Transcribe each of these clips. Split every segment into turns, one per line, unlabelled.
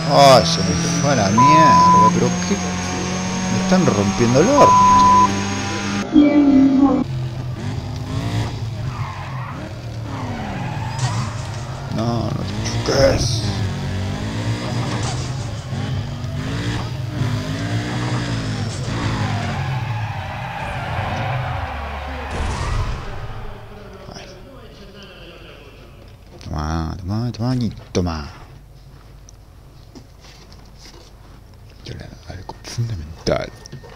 Ay, se me fue a la mierda, pero qué... Me están rompiendo el orto. No, no te choques. Toma, toma, toma y toma. Algo fundamental.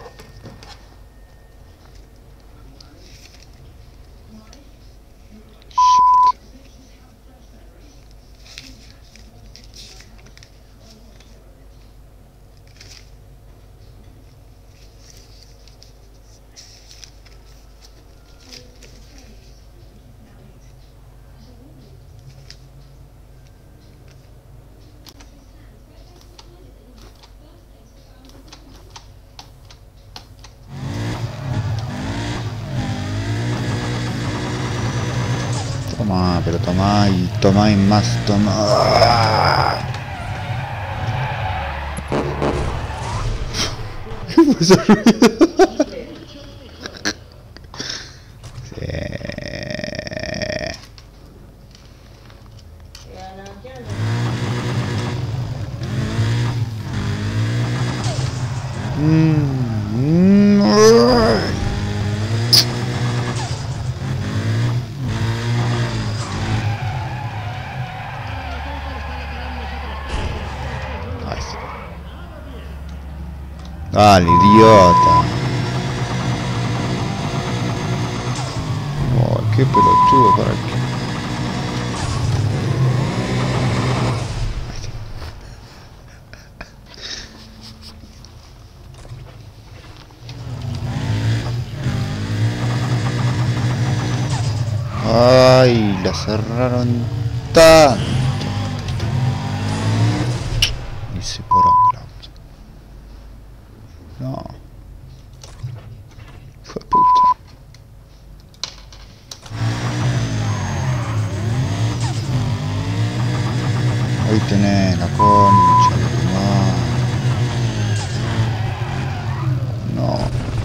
Toma, pero toma y más, toma. ¿Qué fue ese ruido? Sí. Dale, idiota. Oh, qué pelotudo para aquí. Ay, la cerraron tanto. Y se poró. No. Fue puta. Ahí tenés la concha de tu madre. No.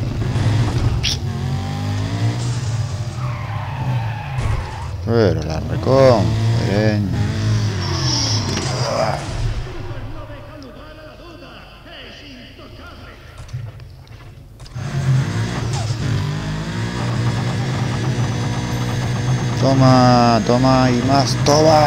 Pero la reconferencia. Toma, toma y más, toma.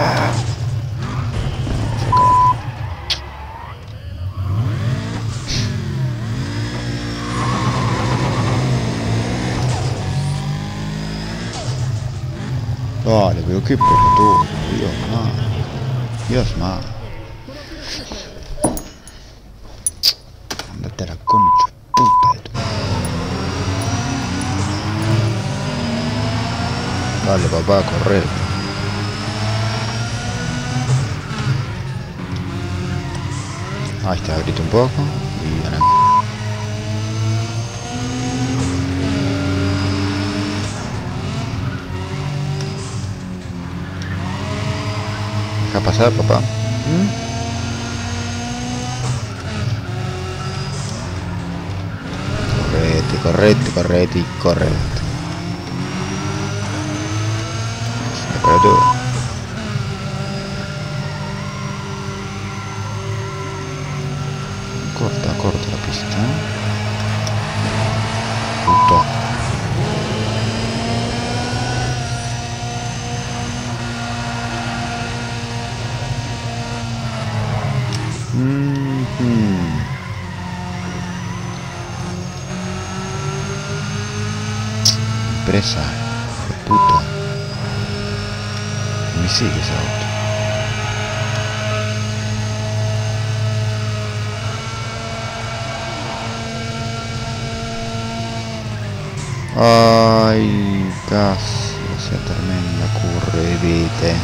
Dale, pero qué pelotudo, Dios mío. Dios mío. Andate a la concha puta de tu madre. Dale, papá, corre. Ahí está, grita un poco y gané. Deja pasar, papá. Correte y correte. Para todo. Corta la pista. Puto. Presa, de puta. Me sigue ese auto. Ay, casi esa tremenda curvita.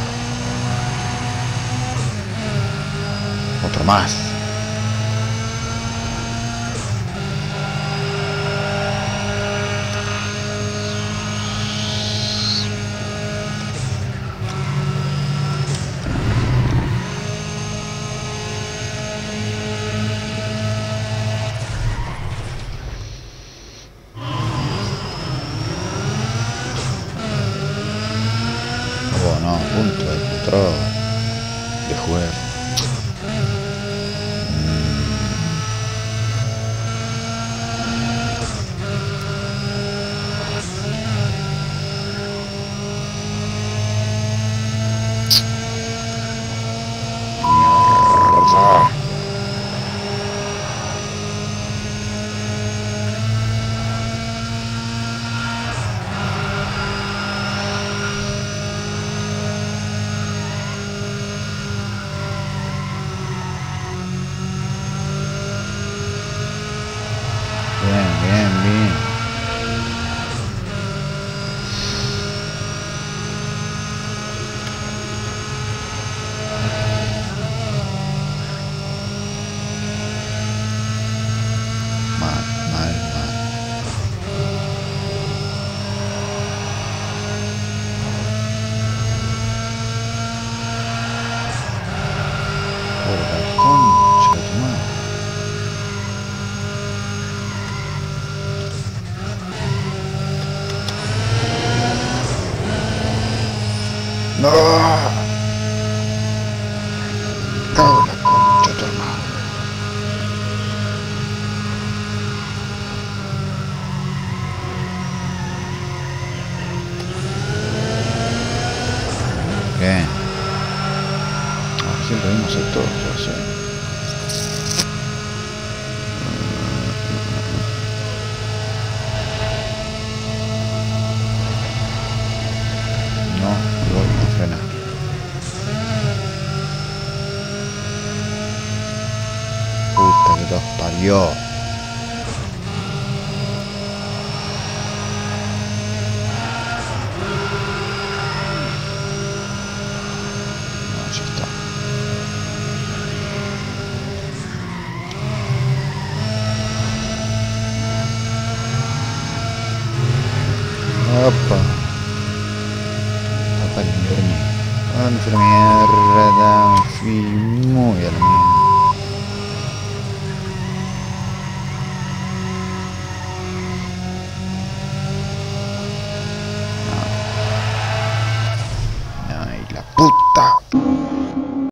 Otro más. No, punto de control. De juego. Mierda. Bien, bien, bien. Mal, mal, mal. Por la concha de tu madre. ¡No! ¡Cago en la concha de tu hermano! Bien. Aquí lo vimos a todos, ya sé. No, voy a frenar. Puta que los parió. No, ya está. Opa. Opa, la mierda. Me fui a la mierda. Me fui muy a la mierda.